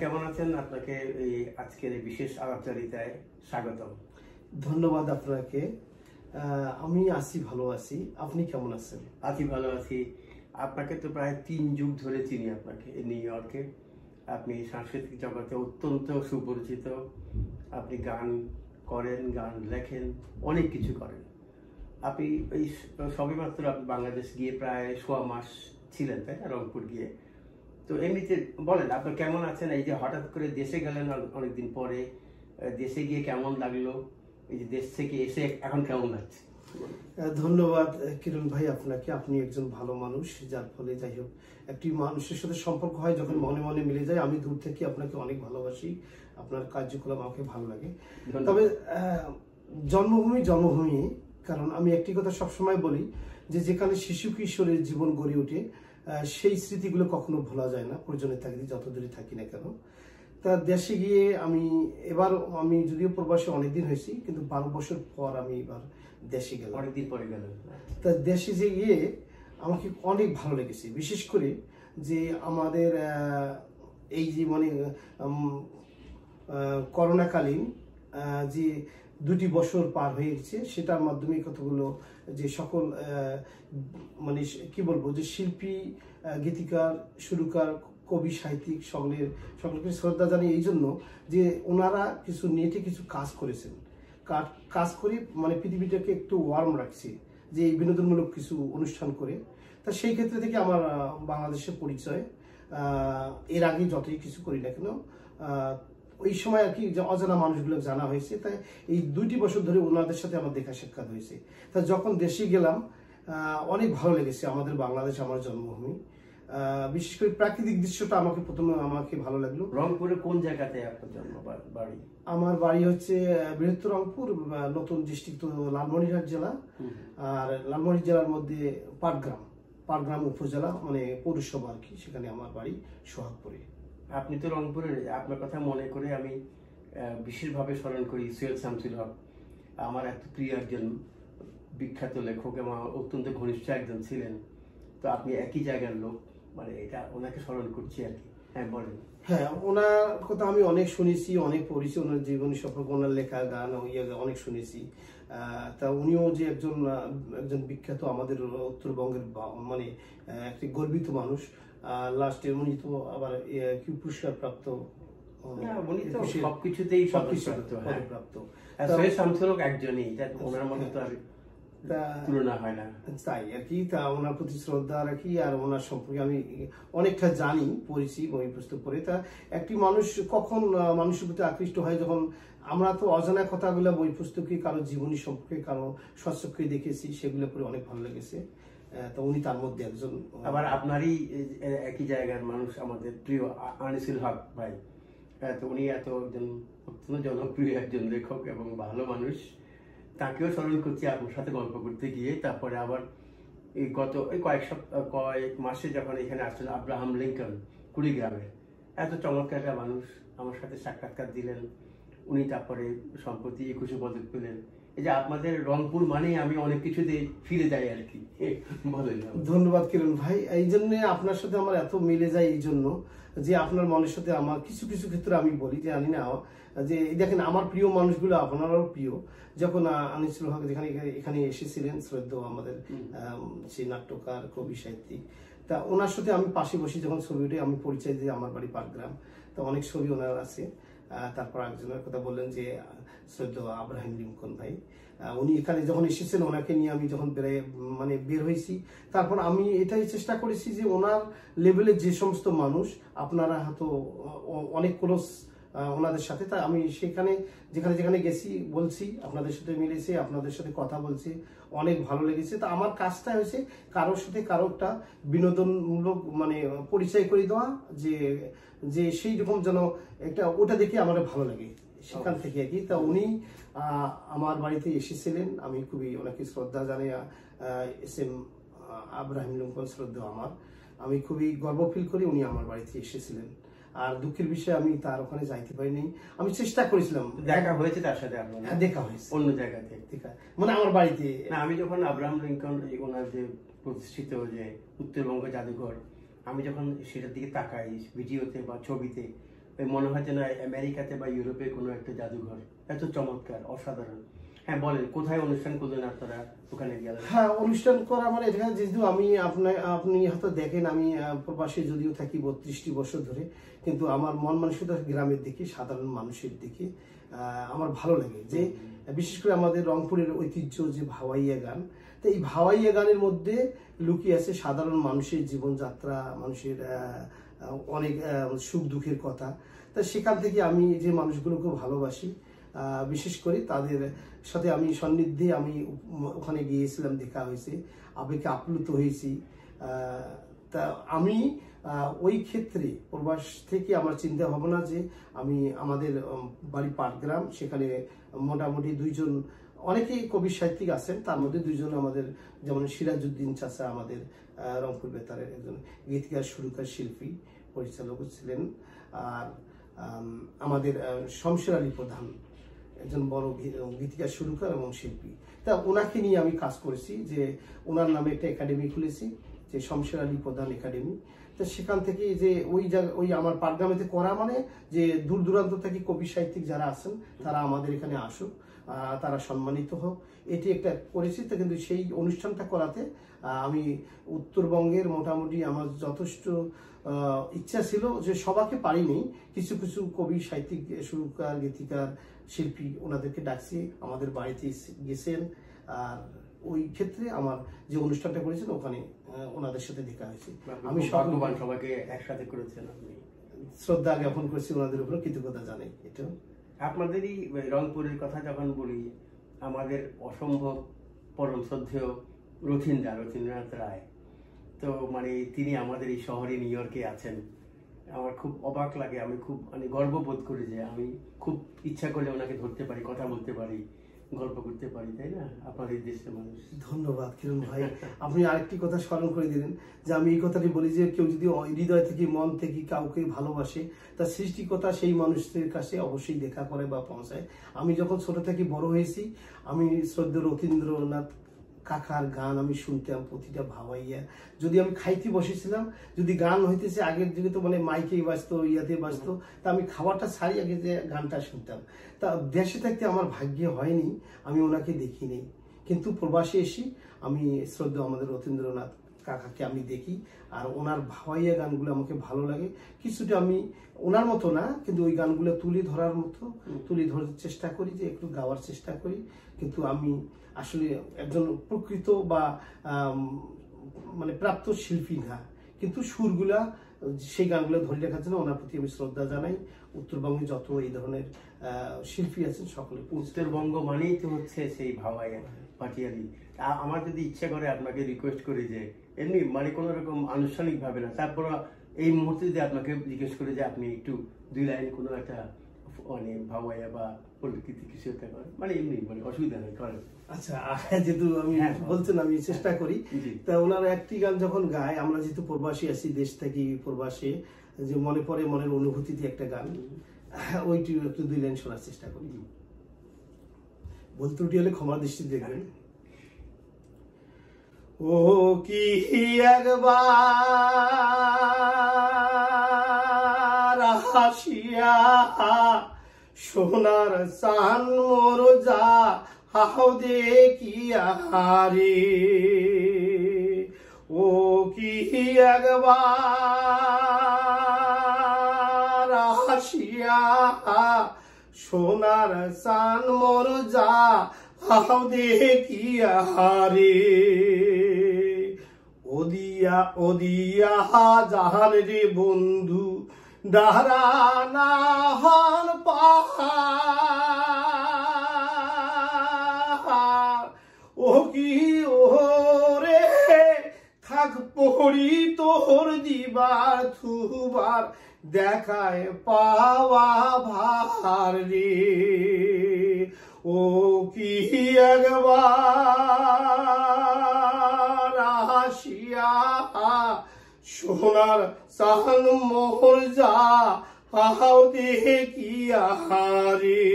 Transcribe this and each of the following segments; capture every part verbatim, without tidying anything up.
কেমন আছেন? আপনাকে এই আজকের এই বিশেষ আলাপচারিতায় স্বাগতম। ধন্যবাদ আপনাকে। আমি আছি, ভালো আছি। আপনি কেমন আছেন? আছি, ভালো আছি। আপনাকে তো প্রায় তিন যুগ ধরে চিনি আপনাকে নিউ ইয়র্কে। আপনি সাংস্কৃতিক জগতে অত্যন্ত সুপরিচিত। আপনি গান করেন, গান লেখেন, অনেক কিছু করেন। আপনি এই সবেমাত্র আপনি বাংলাদেশ গিয়ে প্রায় সোয়া মাস ছিলেন, তাই না, রংপুর গিয়ে? তো এমনিতে বলেন আপনার কেমন আছেন? এই যে হঠাৎ করে দেশে গেলেন অনেকদিন পরে, দেশে গিয়ে কেমন লাগলো? এই যে দেশ থেকে এসে এখন কেমন লাগছে? ধন্যবাদ কিরণ ভাই আপনাকে। আপনি একজন ভালো মানুষ, যার ফলে যাই হোক একটি মানুষের সাথে সম্পর্ক হয় যখন মনে মনে মিলে যায়। আমি দূর থেকে আপনাকে অনেক ভালোবাসি, আপনার কার্যকলাপ আমাকে ভালো লাগে। তবে জন্মভূমি জন্মভূমি, কারণ আমি একটি কথা সবসময় বলি যে যেখানে শিশু কিশোরের জীবন গড়ে ওঠে সেই স্মৃতিগুলো কখনো ভোলা যায় না, প্রয়োজনে থাকি যত দূরে থাকি না কেন। তা দেশে গিয়ে আমি এবার, আমি যদিও প্রবাসে অনেকদিন হয়েছি, কিন্তু বারো বছর পর আমি এবার দেশে গেলাম। অনেকদিন পরে গেলেন? তা দেশে যে গিয়ে আমাকে অনেক ভালো লেগেছে, বিশেষ করে যে আমাদের এই যে মানে করোনাকালীন যে দুটি বছর পার হয়ে গেছে, সেটার মাধ্যমে কতগুলো যে সকল মানে কি বলবো যে শিল্পী, গীতিকার, সুরকার, কবি, সাহিত্যিক সকলের সকলকে শ্রদ্ধা জানি এই জন্য যে ওনারা কিছু নেটে কিছু কাজ করেছেন, কাজ করে মানে পৃথিবীটাকে একটু ওয়ার্ম রাখছে যে এই বিনোদনমূলক কিছু অনুষ্ঠান করে। তা সেই ক্ষেত্রে থেকে আমার বাংলাদেশের পরিচয় এর আগে যতই কিছু করি না কেন ওই সময় আর কি অজানা মানুষগুলো জানা হয়েছে। তাই এই দুইটি বছর ধরে ওনাদের সাথে আমার দেখা সাক্ষাৎ হয়েছে। তা যখন দেশে গেলাম অনেক ভালো লেগেছে। আমাদের বাংলাদেশ আমার জন্মভূমি, বিশেষ করে প্রাকৃতিক দৃশ্যটা আমাকে প্রথমে আমাকে ভালো লাগলো। রংপুরের কোন জায়গাতে আপনার জন্ম বাড়ি? আমার বাড়ি হচ্ছে বৃহত্তর রংপুর, নতুন ডিস্ট্রিক্ট লালমনিরহাট জেলা। আর লালমনিরহাট জেলার মধ্যে পাটগ্রাম, পাটগ্রাম উপজেলা মানে পৌরসভা আর কি, সেখানে আমার বাড়ি সোহাগপুরে। আপনি তো রংপুরের, আপনার কথা মনে করে আমি বিশেষভাবে স্মরণ করি সৈয়দ শামসুল হক। আমার এত প্রিয় একজন বিখ্যাত লেখক এবং অত্যন্ত ঘনিষ্ঠ একজন ছিলেন। তো আপনি একই জায়গার লোক, মানে এটা ওনাকে স্মরণ করছি আর কি। হ্যাঁ বলেন। হ্যাঁ, ওনার কথা আমি অনেক শুনেছি, অনেক পড়েছি, ওনার জীবনী সম্পর্কে, ওনার লেখা গান অনেক শুনেছি। তা উনিও যে একজন একজন বিখ্যাত আমাদের উত্তরবঙ্গের মানে একটি গর্বিত মানুষ। লাস্টে উনি তো আবার কি পুরস্কার প্রাপ্ত, সবকিছুতেই প্রাপ্ত। সৈয়দ শামসুল হক একজনই, ওনার মধ্যে তো আর তুলনা হয় না, তাই আর কি। তা ওনার প্রতি শ্রদ্ধা রাখি, আর ওনার সম্পর্কে আমি অনেকটা জানি, পড়েছি বই পুস্তক পড়ে। তা একটি মানুষ কখন মানুষের প্রতি আকৃষ্ট হয়, যখন আমরা তো অজানা কথাগুলো বই পুস্তকে কারো জীবনী সম্পর্কে, কারো সচক্ষে দেখেছি, সেগুলো পড়ে অনেক ভালো লেগেছে। তো উনি তার মধ্যে একজন। আবার আপনারই একই জায়গার মানুষ আমাদের প্রিয় আনিসুল হক ভাই। তো উনি এত একজন অত্যন্ত জনপ্রিয় একজন লেখক এবং ভালো মানুষ। তাকেও স্মরণ করছি আপনার সাথে গল্প করতে গিয়ে। তারপরে আবার এই গত এই কয়েক সপ্তাহ কয়েক মাসে যখন এখানে আসছেন আব্রাহাম লিঙ্কন কুড়িগ্রামের, এত চমৎকার একটা মানুষ আমার সাথে সাক্ষাৎকার দিলেন উনি। তারপরে সম্প্রতি একুশে পদক পেলেন। এই যে আপনাদের রংপুর মানে আমি অনেক কিছুতে ফিরে যাই আর কি। বলেন। ধন্যবাদ কিরণ ভাই। এই জন্য আপনার সাথে আমার এত মিলে যায়, এই জন্য যে আপনার মনের সাথে আমার কিছু কিছু ক্ষেত্রে আমি বলি যে জানি না যে দেখেন আমার প্রিয় মানুষগুলো আপনারও প্রিয়। যখন আনিসুল হক যেখানে এখানে এসেছিলেন, শ্রদ্ধেয় আমাদের সেই নাট্যকার, কবি, সাহিত্যিক, তা ওনার সাথে আমি পাশে বসি যখন ছবি উঠে আমি পরিচয় দিই আমার বাড়ি পাটগ্রাম। তো অনেক ছবি ওনার আছে। তারপর একজনের কথা বললেন যে শ্রদ্ধেয় আব্রাহাম লিঙ্কন ভাই, উনি এখানে যখন এসেছেন ওনাকে নিয়ে আমি যখন বের মানে বের হয়েছি, তারপর আমি এটাই চেষ্টা করেছি যে ওনার লেভেলের যে সমস্ত মানুষ আপনারা হয়তো অনেক ক্লোজ ওনাদের সাথে, তা আমি সেখানে যেখানে যেখানে গেছি বলছি আপনাদের সাথে মিলেছে, আপনাদের সাথে কথা বলছি, অনেক ভালো লেগেছে। তা আমার কাজটা হয়েছে কারোর সাথে কারো একটা বিনোদনমূলক মানে পরিচয় করে দেওয়া, যে যে সেই রকম যেন একটা ওটা দেখে আমার ভালো লাগে, সেখান থেকে আর কি। তা উনি আমার বাড়িতে এসেছিলেন, আমি খুবই ওনাকে শ্রদ্ধা জানাই। এস এম আব্রাহাম লিঙ্কন শ্রদ্ধা আমার, আমি খুবই গর্ব ফিল করি উনি আমার বাড়িতে এসেছিলেন। আর দুঃখের বিষয়ে আমি তার ওখানে যাইতে পারিনি। আমি চেষ্টা করেছিলাম, দেখা হয়েছে তার সাথে আপনার? হ্যাঁ, দেখা হয়েছে অন্য জায়গাতে, মানে আমার বাড়িতে না। আমি যখন আব্রাহাম লিঙ্কন ওনার যে প্রতিষ্ঠিত যে উত্তরবঙ্গ জাদুঘর, আমি যখন সেটার দিকে তাকাই ভিডিওতে বা ছবিতে, মনে হয় যে না আমেরিকাতে বা ইউরোপে কোনো একটা জাদুঘর, এত চমৎকার, অসাধারণ। হ্যাঁ বলেন, কোথায় অনুষ্ঠান করলেন আপনারা, ওখানে গেলেন? হ্যাঁ, অনুষ্ঠান করা মানে এখানে যেহেতু আমি আপনার আপনি হয়তো দেখেন আমি প্রবাসে যদিও থাকি বত্রিশটি বছর ধরে, কিন্তু আমার মন মানসিকতা গ্রামের দিকে, সাধারণ মানুষের দিকে আমার ভালো লাগে। যে বিশেষ করে আমাদের রংপুরের ঐতিহ্য যে ভাওয়াইয়া গান, তো এই ভাওয়াইয়া গানের মধ্যে লুকিয়ে আছে সাধারণ মানুষের জীবনযাত্রা, মানুষের অনেক সুখ দুঃখের কথা। তা সেখান থেকে আমি যে মানুষগুলোকে ভালোবাসি, বিশেষ করে তাদের সাথে আমি সান্নিধ্যে আমি ওখানে গিয়েছিলাম, দেখা হয়েছে, আবেগে আপ্লুত হয়েছি। তা আমি ওই ক্ষেত্রে প্রবাস থেকে আমার চিন্তা ভাবনা যে আমি আমাদের বাড়ি পাটগ্রাম, সেখানে মোটামুটি দুইজন, অনেকেই কবি সাহিত্যিক আছেন, তার মধ্যে দুইজন আমাদের, যেমন সিরাজউদ্দিন চাচা আমাদের রংপুর বেতারের একজন গীতিকার সুরকার শিল্পী পরিচালক ছিলেন, আর আমাদের শমশের আলী প্রধান একজন বড় গীতিকার সুরকার এবং শিল্পী। তা ওনাকে নিয়ে আমি কাজ করেছি, যে ওনার নামে একটা একাডেমি খুলেছি, যে শমশের আলী প্রধান একাডেমি। তো সেখান থেকে যে ওই জায়গা ওই আমার পাটগ্রামেতে করা, মানে যে দূর দূরান্ত থেকে কবি সাহিত্যিক যারা আছেন তারা আমাদের এখানে আসুক, তারা সম্মানিত হোক, এটি একটা করেছি। তো কিন্তু সেই অনুষ্ঠানটা করাতে আমি উত্তরবঙ্গের মোটামুটি আমার যথেষ্ট ইচ্ছা ছিল, যে সবাইকে পারিনি, কিছু কিছু কবি সাহিত্যিক সুরকার গীতিকার শিল্পী ওনাদেরকে ডাকছি, আমাদের বাড়িতে গেছেন। আর ওই ক্ষেত্রে আমার যে অনুষ্ঠানটা করেছেন ওখানে ওনাদের সাথে দেখা হয়েছে। আমি সবাইকে একসাথে করেছেন, আপনি শ্রদ্ধা জ্ঞাপন করছি, ওনাদের উপর কৃতজ্ঞতা জানাই। এটা আপনাদেরই রংপুরের কথা যখন বলি, আমাদের অসম্ভব পরম শ্রদ্ধেয় রথীন্দ্র রথীন্দ্রনাথ রায়, তো মানে তিনি আমাদের এই শহরে নিউ ইয়র্কে আছেন। আমার খুব অবাক লাগে, আমি খুব মানে গর্ববোধ করি যে আমি খুব ইচ্ছা করলে ওনাকে ধরতে পারি, কথা বলতে পারি, গল্প করতে পারি, তাই না? আপনাদের দেশের মানুষ। ধন্যবাদ কিরণ ভাই, আপনি আরেকটি কথা স্মরণ করে দিলেন, যে আমি এই কথাটি বলি, যে কেউ যদি হৃদয় থেকে মন থেকে কাউকে ভালোবাসে, তার সৃষ্টিকতা সেই মানুষদের কাছে অবশ্যই দেখা করে বা পৌঁছায়। আমি যখন ছোট থেকে বড় হয়েছি, আমি শ্রদ্ধেয় রথীন্দ্রনাথ কাকার গান আমি শুনতাম, প্রতিটা ভাওয়াইয়া। যদি আমি খাইতে বসেছিলাম, যদি গান হইতেছে, আগের যুগে তো মানে মাইকেই বাজতো, ইয়াতে বাজতো, তা আমি খাবারটা ছাড়ি আগে যে গানটা শুনতাম। তা দেশে থাকতে আমার ভাগ্যে হয়নি, আমি ওনাকে দেখিনি, কিন্তু প্রবাসে এসে আমি শ্রদ্ধা আমাদের রথীন্দ্রনাথ কাকাকে আমি দেখি, আর ওনার ভাওয়াইয়া গানগুলো আমাকে ভালো লাগে। কিছুটা আমি ওনার মতো না, কিন্তু ওই গানগুলো তুলে ধরার মতো তুলে ধরার চেষ্টা করি, যে একটু গাওয়ার চেষ্টা করি। কিন্তু আমি আসলে একজন প্রকৃত বা মানে প্রাপ্ত শিল্পী না, কিন্তু সুরগুলা সেই গানগুলো ধরে রাখার জন্য ওনার প্রতি আমি শ্রদ্ধা জানাই। উত্তরবঙ্গে যত এই ধরনের শিল্পী আছেন সকলে। উত্তরবঙ্গ মানেই তো হচ্ছে সেই ভাওয়াইয়া, পাটিয়ালি। আমার যদি ইচ্ছা করে আপনাকে রিকোয়েস্ট করি, যে এমনি মানে কোনো রকম আনুষ্ঠানিক ভাবে না, তারপর এই মুহূর্তে যদি আপনাকে জিজ্ঞেস করে যে আপনি একটু দুই লাইন কোনো একটা মানে ভাওয়াইয়া বা প্রকৃতি কিছু একটা করেন, মানে এমনি মানে অসুবিধা নেই, করেন। আচ্ছা, যেহেতু আমি বলছেন আমি চেষ্টা করি। তা ওনার একটি গান যখন গায়, আমরা যেহেতু প্রবাসী আছি, দেশ থেকে প্রবাসে, যে মনে পড়ে মনের অনুভূতিতে একটা গান, ওইটি একটু দুই লাইন শোনার চেষ্টা করি। ভুল ত্রুটি হলে ক্ষমা দৃষ্টি দেখবেন। ও কি একবার হাসিয়া সোনার চান মোর যা হাও দেখিয়া রে, ও কি একবার হাসিয়া সোনার চান মোর যা হাও দেখিয়া রে, ওদিয়া ওদিয়া জাহান রে বন্ধু দাঁড়ানা হন পাহাড়, ও কি ও রে থাক পড়ি তোর দিবার থুবার দেখায় পাওয়া ভার রে, ও কি একবার আসিয়া সোনার চান মোর যা হাও দেখিয়া রে।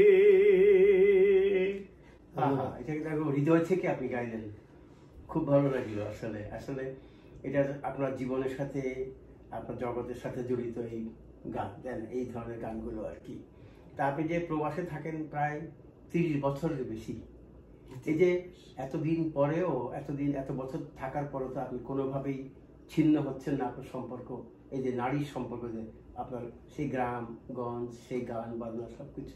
হৃদয় থেকে আপনি গাইলেন, খুব ভালো লাগলো। আসলে আসলে এটা আপনার জীবনের সাথে, আপনার জগতের সাথে জড়িত এই গান, দেন এই ধরনের গানগুলো আর কি। তা আপনি যে প্রবাসে থাকেন প্রায় তিরিশ বছরের বেশি, এই যে এতদিন পরেও, এতদিন এত বছর থাকার পরেও তো আপনি কোনোভাবেই ছিন্ন হচ্ছেন না আপনার সম্পর্ক, এই যে নারীর সম্পর্ক, যে আপনার সেই গ্রাম গঞ্জ, সেই গান বাজনা সবকিছু?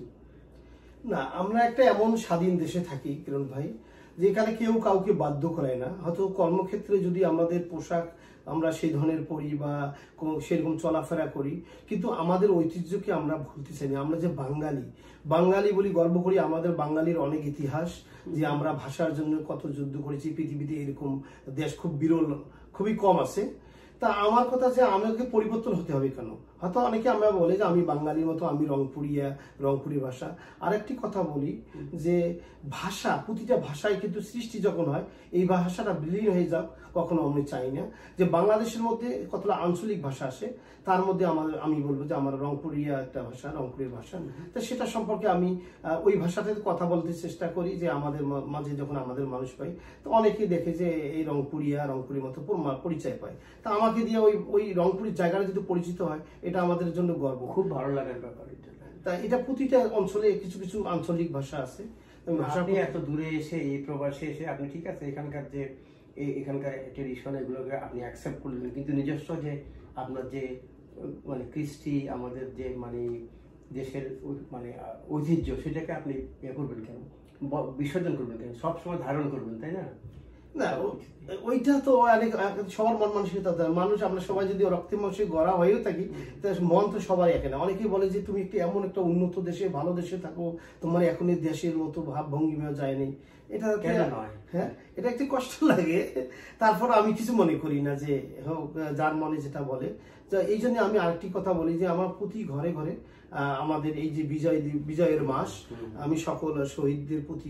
না, আমরা একটা এমন স্বাধীন দেশে থাকি কিরণ ভাই, যেখানে কেউ কাউকে বাধ্য করায় না। হয়তো কর্মক্ষেত্রে যদি আমাদের পোশাক আমরা সেই ধরনের পরি বা সেরকম চলাফেরা করি, কিন্তু আমাদের ঐতিহ্যকে আমরা ভুলতে চাই না। আমরা যে বাঙালি, বাঙালি বলি গর্ব করি। আমাদের বাঙালির অনেক ইতিহাস, যে আমরা ভাষার জন্য কত যুদ্ধ করেছি। পৃথিবীতে এরকম দেশ খুব বিরল, খুবই কম আছে। তা আমার কথা যে আমাকে পরিবর্তন হতে হবে কেন? হয়তো অনেকে আমরা বলে যে আমি বাঙালির মতো, আমি রংপুরিয়া, রংপুরি ভাষা। আরেকটি কথা বলি যে ভাষা, প্রতিটা ভাষায় কিন্তু সৃষ্টি যখন হয়, এই ভাষাটা বিলীন হয়ে যাক কখনো আমি চাই না। যে বাংলাদেশের মধ্যে কতটা আঞ্চলিক ভাষা আসে, তার মধ্যে আমাদের, আমি বলবো যে আমার রংপুরিয়া একটা ভাষা, রংপুরের ভাষা। তো সেটা সম্পর্কে আমি ওই ভাষাতে কথা বলতে চেষ্টা করি, যে আমাদের মাঝে যখন আমাদের মানুষ পাই, তো অনেকেই দেখে যে এই রংপুরিয়া, রংপুরের মতো পরিচয় পায়। তা আমাকে দিয়ে ওই ওই রংপুরের জায়গাটা যদি পরিচিত হয়, এটা আমাদের জন্য গর্ব, খুব ভালো লাগার ব্যাপার এটা। তা এটা প্রতিটা অঞ্চলে কিছু কিছু আঞ্চলিক ভাষা আছে। আপনি এত দূরে এসে, এই প্রবাসে এসে আপনি ঠিক আছে এখানকার যে এখানকার ট্রেডিশন এগুলোকে আপনি অ্যাকসেপ্ট করলেন, কিন্তু নিজস্ব যে আপনার যে মানে কৃষ্টি, আমাদের যে মানে দেশের মানে ঐতিহ্য, সেটাকে আপনি ইয়ে করবেন কেন, বিসর্জন করবেন কেন, সবসময় ধারণ করবেন, তাই না? না, ওইটা তো অনেক সবার মন মানসিকতা। মানুষ আমরা সবাই যদি রক্তে মাংসে গড়া হয়েও থাকি, মন তো সবাই একে না। অনেকেই বলে যে তুমি একটি এমন একটা উন্নত দেশে, ভালো দেশে থাকো, তোমার এখন এই দেশের মতো ভাব ভঙ্গিমা যায়নি। এটা হ্যাঁ, এটা একটু কষ্ট লাগে। তারপর আমি কিছু মনে করি না, যে হোক যার মনে যেটা বলে। এই জন্য আমি আরেকটি কথা বলি, যে আমার প্রতি ঘরে ঘরে আমাদের এই যে বিজয় বিজয়ের মাস, আমি সকল শহীদদের প্রতি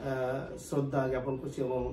শ্রদ্ধা জ্ঞাপন করছি, এবং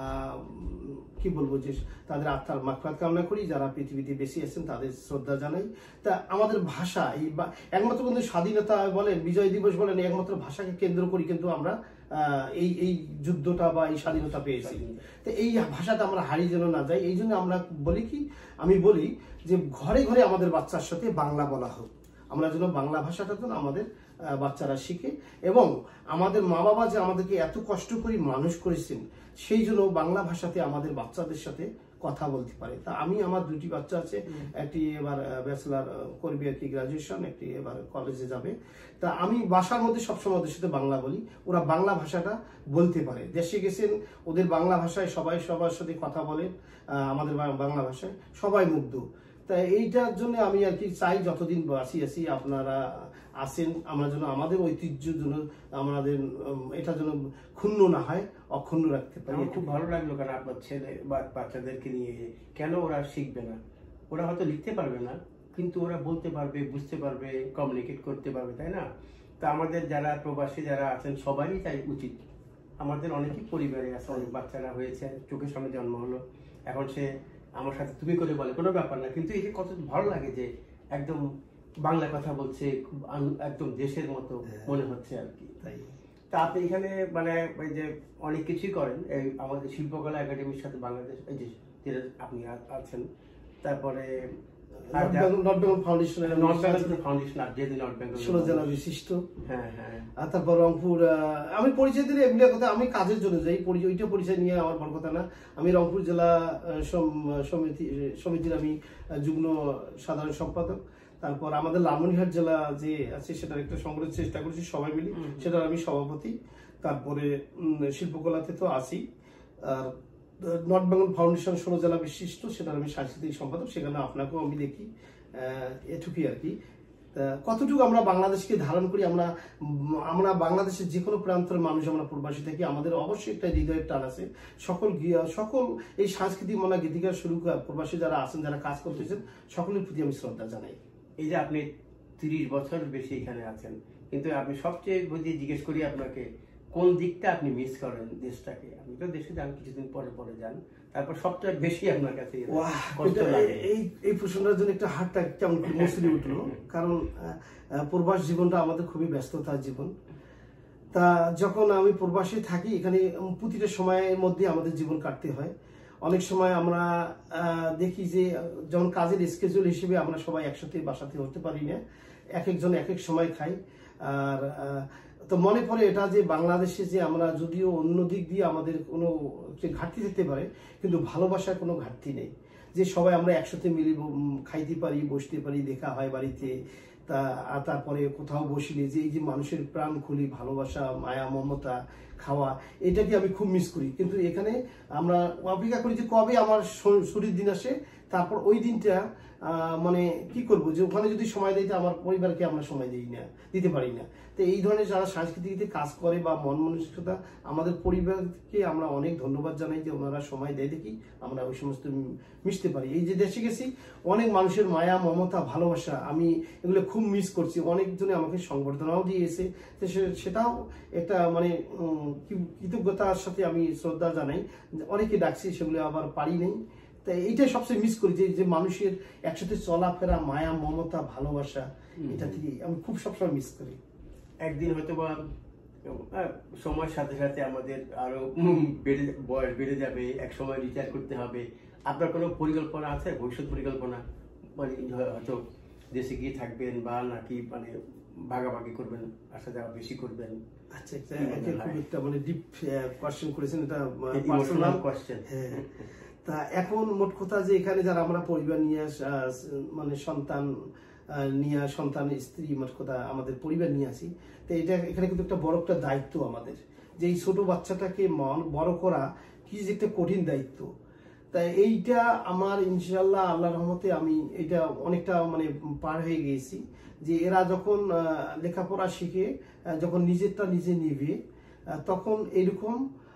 কি বলবো, যে তাদের আত্মার মাগফিরাত কামনা করি। যারা পৃথিবীতে বেশি আছেন তাদের শ্রদ্ধা জানাই। তা আমাদের ভাষা, এই একমাত্র কিন্তু স্বাধীনতা বলেন, বিজয় দিবস বলেন, একমাত্র ভাষাকে কেন্দ্র করি কিন্তু আমরা এই এই যুদ্ধটা বা এই স্বাধীনতা পেয়েছি। তো এই ভাষাটা আমরা হারিয়ে যেন না যাই, এই জন্য আমরা বলি কি, আমি বলি যে ঘরে ঘরে আমাদের বাচ্চার সাথে বাংলা বলা হোক। আমরা যেন বাংলা ভাষাটা যেন আমাদের বাচ্চারা শিখে, এবং আমাদের মা বাবা যে আমাদেরকে এত কষ্ট করে মানুষ করেছেন, সেই জন্য বাংলা ভাষাতে আমাদের বাচ্চাদের সাথে কথা বলতে পারে। তা আমি, আমার দুটি বাচ্চা আছে, একটি এবার ব্যাচেলার করবে আর কি, গ্রাজুয়েশন, একটি এবার কলেজে যাবে। তা আমি বাসার মধ্যে সবসময় ওদের সাথে বাংলা বলি, ওরা বাংলা ভাষাটা বলতে পারে। দেশে গেছেন, ওদের বাংলা ভাষায় সবাই সবার সাথে কথা বলেন, আমাদের বাংলা ভাষায় সবাই মুগ্ধ। তা এইটার জন্য আমি আর কি চাই, যতদিন বাঁচি আছি আপনারা আসেন, আমরা যেন আমাদের ঐতিহ্য যেন আমাদের এটা যেন ক্ষুণ্ণ না হয়, অক্ষুণ্ণ রাখতে পারি। খুব ভালো লাগলো, কারণ আপনার ছেলে বা বাচ্চাদেরকে নিয়ে কেন ওরা শিখবে না? ওরা হয়তো লিখতে পারবে না, কিন্তু ওরা বলতে পারবে, বুঝতে পারবে, কমিউনিকেট করতে পারবে, তাই না? তা আমাদের যারা প্রবাসী যারা আছেন সবারই তাই উচিত। আমাদের অনেকই পরিবারে আছে, অনেক বাচ্চারা হয়েছে, চোখের সামনে জন্ম হলো, এখন সে আমার সাথে তুমি করে বলে, কোনো ব্যাপার না, কিন্তু এই যে কত ভালো লাগে যে একদম বাংলা কথা বলছে, খুব একদম দেশের মতো মনে হচ্ছে আর কি। তাই তা আপনি এখানে মানে ওই যে অনেক কিছুই করেন, এই আমাদের শিল্পকলা একাডেমির সাথে বাংলাদেশ, এই যে যেটা আপনি আছেন, তারপরে north Bengal foundation, north Bengal foundation আর যেহেতু নর্থ বেঙ্গল ষোলো জেলা বিশিষ্ট। হ্যাঁ হ্যাঁ। আর তারপর রংপুর, আমি পরিচয় দিলে এমনি কথা, আমি কাজের জন্য যাই, ওইটা পরিচয় নিয়ে আমার বড় কথা না। আমি রংপুর জেলা সমিতি সমিতির আমি যুগ্ম সাধারণ সম্পাদক। তারপর আমাদের লালমনিরহাট জেলা যে আছে, সেটার একটা সংগ্রহের চেষ্টা করছি সবাই মিলে, সেটার আমি সভাপতি। তারপরে শিল্পকলাতে তো আছি। আর নর্থ বেঙ্গল ফাউন্ডেশন ষোলো জেলা বিশিষ্ট, সেটার আমি সাংস্কৃতিক সম্পাদক, সেখানে আপনাকেও আমি দেখি। এটুকুই আর কি। কতটুকু আমরা বাংলাদেশকে ধারণ করি, আমরা আমরা বাংলাদেশের যে কোনো প্রান্তের মানুষ, আমরা প্রবাসী থাকি, আমাদের অবশ্যই একটা হৃদয়ের টান আছে। সকল সকল এই সাংস্কৃতিক মনা গীতিকার শুরু করে প্রবাসী যারা আছেন, যারা কাজ করতেছেন, সকলের প্রতি আমি শ্রদ্ধা জানাই। এই যে আপনি তিরিশ বছর বেশি এখানে আছেন, কিন্তু আপনি সবচেয়ে যদি জিজ্ঞেস করি আপনাকে, কোন দিকটা আপনি মিস করেন দেশটাকে? আপনি তো দেশে যান, কিছুদিন পরে পরে যান, তারপর সবচেয়ে বেশি আপনার কাছে এই এই প্রশ্নটার জন্য একটা হাতটা কেমন মুসলি উঠলো, কারণ প্রবাস জীবনটা আমাদের খুবই ব্যস্ততার জীবন। তা যখন আমি প্রবাসে থাকি, এখানে প্রতিটা সময়ের মধ্যে আমাদের জীবন কাটতে হয়। অনেক সময় আমরা দেখি যে যখন কাজের স্কেজুল হিসেবে আমরা সবাই একসাথে বাসাতে হতে পারি না, এক একজন এক এক সময় খাই। আর তো মনে পড়ে এটা যে বাংলাদেশে যে আমরা যদিও অন্য দিক দিয়ে আমাদের কোনো ঘাটতি থাকতে পারে, কিন্তু ভালোবাসার কোনো ঘাটতি নেই। যে সবাই আমরা একসাথে মিলে খাইতে পারি, বসতে পারি, দেখা হয় বাড়িতে, তা তারপরে কোথাও বসিলে যে এই যে মানুষের প্রাণ খুলি ভালোবাসা, মায়া, মমতা, খাওয়া, এটাকে আমি খুব মিস করি। কিন্তু এখানে আমরা অপেক্ষা করি যে কবে আমার ছুটির দিন আসে, তারপর ওই দিনটা মানে কি করব, যে ওখানে যদি সময় দিতে আমার পরিবারকে আমরা সময় দিই না, দিতে পারি না। তো এই ধরনের যারা সাংস্কৃতিক কাজ করে বা মন মানসিকতা, আমাদের পরিবারকে আমরা অনেক ধন্যবাদ জানাই যে ওনারা সময় দেয় দেখি আমরা ওই সমস্ত মিশতে পারি। এই যে দেশে গেছি, অনেক মানুষের মায়া, মমতা, ভালোবাসা আমি এগুলো খুব মিস করছি। অনেকজনে আমাকে সংবর্ধনাও দিয়েছে, তো সেটাও একটা মানে কৃতজ্ঞতার সাথে আমি শ্রদ্ধা জানাই। অনেকে ডাকছি, সেগুলো আবার পারি নেই। তাই এইটাই সবচেয়ে মিস করি, যে যে মানুষের একসাথে চলাফেরা, মায়া, মমতা, ভালোবাসা, এটা থেকে আমি খুব সবসময় মিস করি। একদিন হয়তো বা সময়ের সাথে সাথে আমাদের আরো বেড়ে বয়স বেড়ে যাবে, এক সময় রিটায়ার করতে হবে। আপনার কোনো পরিকল্পনা আছে, ভবিষ্যৎ পরিকল্পনা? মানে হয়তো দেশে গিয়ে থাকবেন বা নাকি মানে ভাগাভাগি করবেন, আসা যাওয়া বেশি করবেন? আচ্ছা, একটা মানে ডিপ কোয়েশ্চেন করেছেন, এটা পার্সোনাল কোয়েশ্চেন। হ্যাঁ, তা এখন মোট কথা যে এখানে যারা আমরা পরিবার নিয়ে মানে সন্তান নিয়ে, সন্তান, স্ত্রী, মোট কথা আমাদের পরিবার নিয়ে আসি, তো এটা এখানে কিন্তু একটা বড় একটা দায়িত্ব আমাদের, যে এই ছোট বাচ্চাটাকে মন বড় করা কি যে একটা কঠিন দায়িত্ব। তাই এইটা আমার ইনশাল্লাহ আল্লাহর রহমতে আমি এটা অনেকটা মানে পার হয়ে গিয়েছি, যে এরা যখন লেখাপড়া শিখে যখন নিজেরটা নিজে নিবে, তখন এইরকম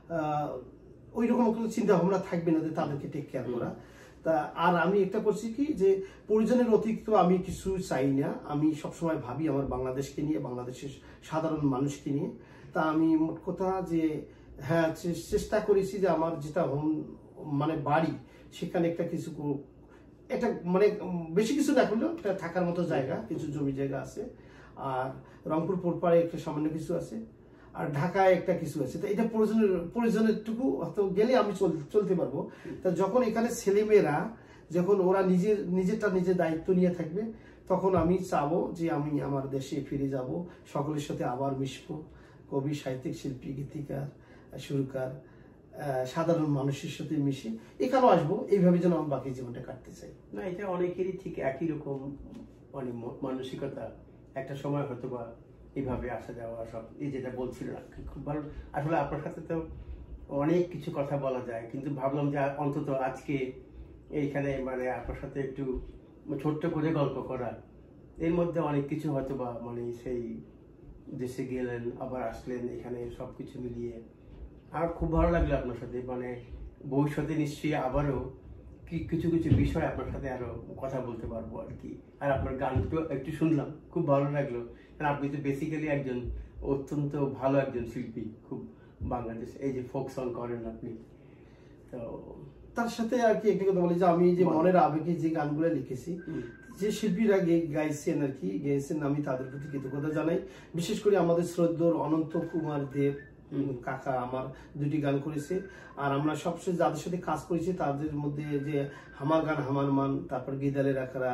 ওই রকম কোনো চিন্তা ভাবনা থাকবে না যে তাদেরকে টেক কেয়ার করা। তা আর আমি একটা করছি কি, যে প্রয়োজনের অতিরিক্ত আমি কিছু চাই না। আমি সবসময় ভাবি আমার বাংলাদেশকে নিয়ে, বাংলাদেশের সাধারণ মানুষকে নিয়ে। তা আমি মোট কথা যে হ্যাঁ চেষ্টা করেছি যে আমার যেটা হোম মানে বাড়ি, সেখানে একটা কিছু একটা মানে বেশি কিছু না করলেও একটা থাকার মতো জায়গা, কিছু জমি জায়গা আছে। আর রংপুর পোরপাড়ে একটা সামান্য কিছু আছে, আর ঢাকায় একটা কিছু আছে। তো এটা প্রয়োজনের প্রয়োজনের টুকু হয়তো গেলে আমি চলতে পারবো। তা যখন এখানে ছেলেমেয়েরা যখন ওরা নিজের নিজেরটা নিজের দায়িত্ব নিয়ে থাকবে, তখন আমি চাবো যে আমি আমার দেশে ফিরে যাব, সকলের সাথে আবার মিশবো, কবি, সাহিত্যিক, শিল্পী, গীতিকার, সুরকার, সাধারণ মানুষের সাথে মিশে এখানেও আসবো। এইভাবে যেন আমি বাকি জীবনটা কাটতে চাই। না, এটা অনেকেরই ঠিক একই রকম মানে মানসিকতা। একটা সময় হয়তো বা এইভাবে আসা যাওয়া সব এই যেটা বলছিল না, খুব ভালো। আসলে আপনার সাথে তো অনেক কিছু কথা বলা যায়, কিন্তু ভাবলাম যে অন্তত আজকে এইখানে মানে আপনার সাথে একটু ছোট্ট করে গল্প করা, এর মধ্যে অনেক কিছু হয়তো বা মানে সেই দেশে গেলেন আবার আসলেন, এখানে সব কিছু মিলিয়ে আমার খুব ভালো লাগলো আপনার সাথে। মানে ভবিষ্যতে নিশ্চয়ই আবারও কি কিছু কিছু বিষয় আপনার সাথে আরো কথা বলতে পারবো আর কি। আর আপনার গানগুলো একটু শুনলাম, খুব ভালো লাগলো। কারণ আপনি তো বেসিক্যালি একজন অত্যন্ত ভালো একজন শিল্পী, খুব বাংলাদেশ এই যে ফোক সং করেন আপনি। তো তার সাথে আর কি একটা কথা বলি, যে আমি যে মনের আবেগে যে গানগুলো লিখেছি, যে শিল্পীরা গাইছেন আর কি গেয়েছেন, আমি তাদের প্রতি কৃতজ্ঞতা জানাই। বিশেষ করে আমাদের শ্রদ্ধেয় অনন্ত কুমার দেব কাকা আমার দুটি গান করেছে। আর আমরা সবচেয়ে যাদের সাথে কাজ করেছি তাদের মধ্যে যে হামার গান হামার মান, তারপর গিদালে রাখারা,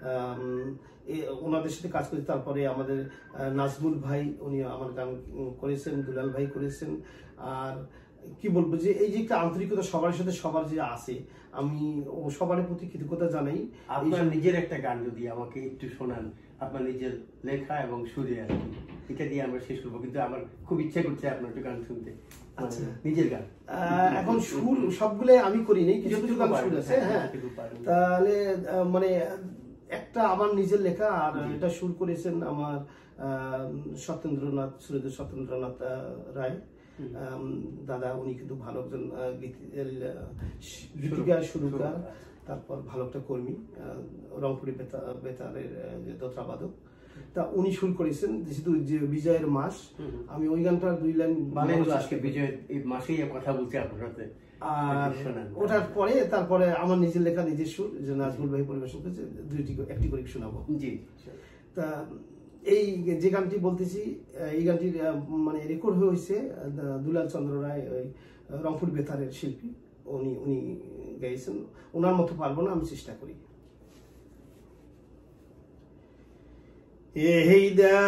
ওনাদের সাথে কাজ করেছি। তারপরে আমাদের নাজমুল ভাই, উনি আমার গান করেছেন, দুলাল ভাই করেছেন। আর কি বলবো, যে এই যে একটা আন্তরিকতা সবার সাথে সবার যে আছে, আমি সবার প্রতি কৃতজ্ঞতা জানাই। আপনার নিজের একটা গান যদি আমাকে একটু শোনান, আপনার নিজের লেখা এবং সুরে আর কি, এটা দিয়ে আমরা শেষ করবো। কিন্তু আমার খুব ইচ্ছা করছে আপনার একটু গান শুনতে। আচ্ছা, নিজের গান। এখন সুর সবগুলো আমি করি নাই, কিছু কিছু গান সুর আছে। হ্যাঁ, তাহলে মানে একটা আমার নিজের লেখা, আর এটা সুর করেছেন আমার সত্যেন্দ্রনাথ, সুরেন্দ্র সত্যেন্দ্রনাথ রায় দাদা। উনি কিন্তু ভালো একজন গীতিকার, সুরকার, তারপর ভালো একটা কর্মী, রংপুরি বেতারের দোতরাবাদক। তা উনি সুর করেছেন যেহেতু যে বিজয়ের মাস, আমি ওই গানটার দুই লাইন আজকে বিজয়ের এই মাসেই কথা বলছি আপনার সাথে। আর ওটার পরে তারপরে আমার নিজের লেখা নিজের সুর যে নাজমুল ভাই পরিবেশন করেছে, দুইটি একটি করে শোনাবো। জি। তা এই যে গানটি বলতেছি, এই গানটির মানে রেকর্ড হয়েছে দুলাল চন্দ্র রায়, ওই রংপুর বেতারের শিল্পী, উনি উনি গাইছেন, ওনার মতো পারবো না, আমি চেষ্টা করি। এই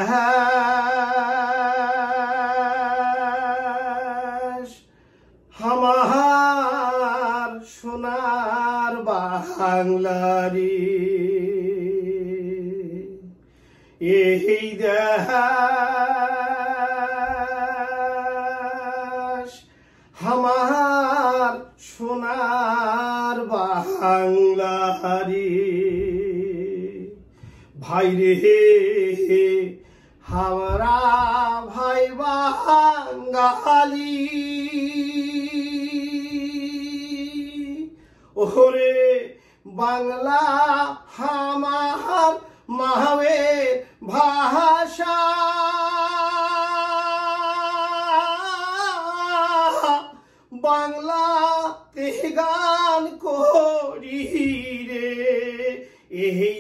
দেশ আমার সোনার বাংলারি, এই দেশ আমার সোনার বাংলারি, ভাই রে হাওড়া ভাই বাঙালি, ওরে বাংলা আমার মায়ের ভাষা, বাংলাতে গান করি রে, এই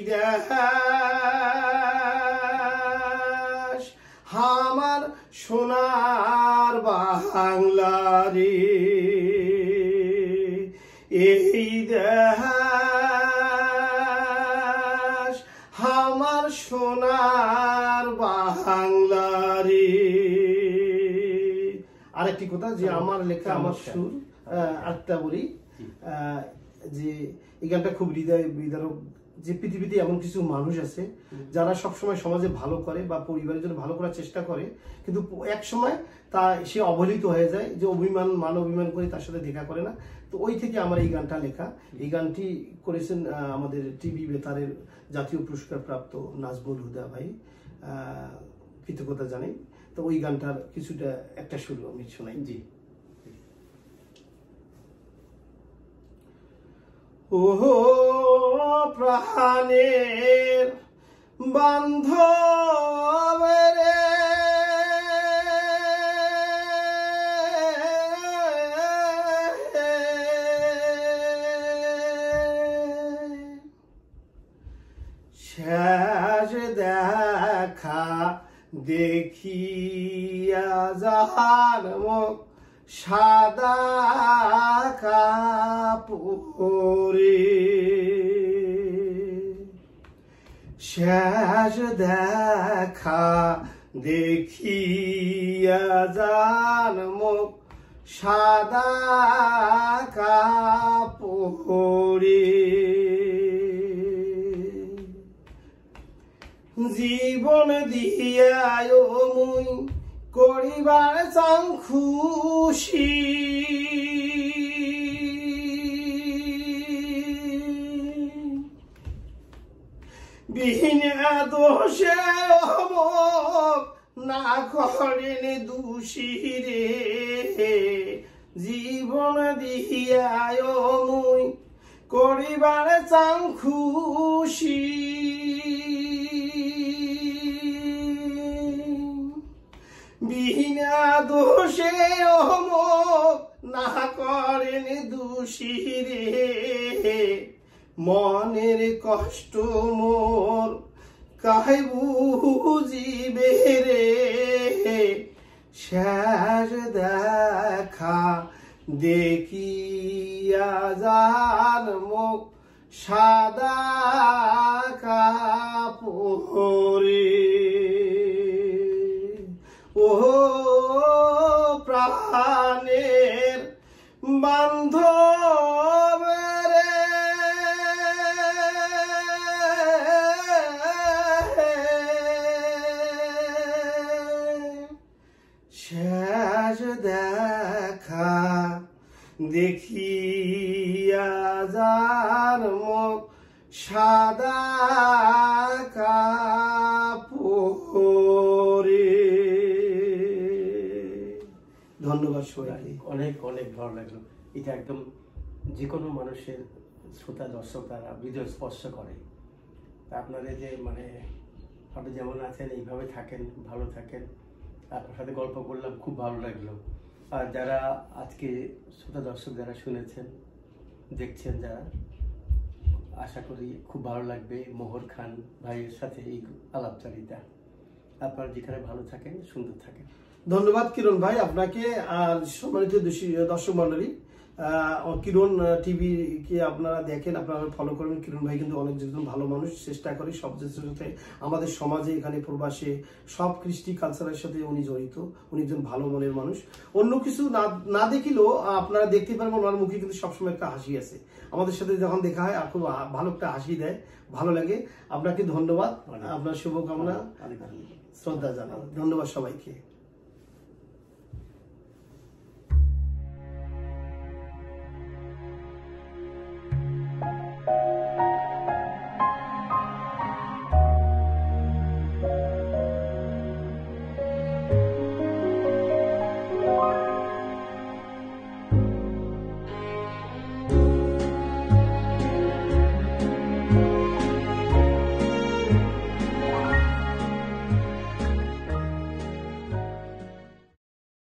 দেশ আমার সোনার বাংলারি, এই দেশ আমার সোনার বাংলারি। আরেকটি কথা যে আমার লেখা আমার সুর, আরেকটা বলি যে এই গানটা খুব হৃদয় বিদারক, যে পৃথিবীতে এমন কিছু মানুষ আছে যারা সবসময় সমাজে ভালো করে বা পরিবারের জন্য ভালো করার চেষ্টা করে, কিন্তু এক সময় তা সে অবহেলিত হয়ে যায়, যে অভিমান মান অভিমান করে তার সাথে দেখা করে না। তো ওই থেকে আমার এই গানটা লেখা। এই গানটি করেছেন আমাদের টিভি বেতারের জাতীয় পুরস্কার প্রাপ্ত নাজমুল হুদা ভাই, কৃতজ্ঞতা জানাই। তো ওই গানটার কিছুটা একটা সুর আমি শোনাই। জি। ও প্রাণের বান্ধব রে, শেষ দেখা দেখিয়া যার মুখ সাদা কাপড়ে, শেষ দেখা দেখিয়া যার মুখ সাদা কাপড়ে, জীবন দিয়ায় মুই করিবার চাং খুশি, বিনা দোষে অমক না করেন দোষী রে, জীবন দিয়ায় মুই করিবার চাং খুশি, বিনা দোষে অমক না করেন দোষী রে, মনের কষ্ট মোর কাহে বুঝিবে রে, শেষ দেখা দেখিয়া যার মুখ সাদা কাপড়ে, ও প্রাণের বান্ধব রে, শেষ দেখা দেখিয়া যার মুখ সাদা কাপড়ে। ধন্যবাদ সবাইকে, অনেক অনেক ভালো লাগলো। এটা একদম যে কোনো মানুষের শ্রোতা দর্শক তারা হৃদয় স্পর্শ করে। আপনাদের যে মানে আপনি যেমন আছেন এইভাবে থাকেন, ভালো থাকেন। আপনার সাথে গল্প করলাম, খুব ভালো লাগলো। আর যারা আজকে শ্রোতা দর্শক যারা শুনেছেন দেখছেন যারা, আশা করি খুব ভালো লাগবে মোহর খান ভাইয়ের সাথে এই আলাপচারিতা। আপনারা যেখানে ভালো থাকেন, সুন্দর থাকেন। ধন্যবাদ কিরণ ভাই আপনাকে। আর সম্মানিত দর্শক মন্ডলী, কিরণ টিভি কে আপনারা দেখেন, আপনারা ফলো করবেন। কিরণ ভাই কিন্তু অনেক একজন ভালো মানুষ, চেষ্টা করে সব দেশের সাথে, আমাদের সমাজে এখানে প্রবাসে সব কৃষ্টি কালচারের সাথে উনি জড়িত। উনি একজন ভালো মনের মানুষ। অন্য কিছু না না দেখিলেও আপনারা দেখতে পারবেন ওনার মুখে কিন্তু সবসময় একটা হাসি আছে। আমাদের সাথে যখন দেখা হয় আর খুব ভালো একটা হাসি দেয়, ভালো লাগে। আপনাকে ধন্যবাদ, আপনার শুভকামনা, শ্রদ্ধা জানাই। ধন্যবাদ সবাইকে।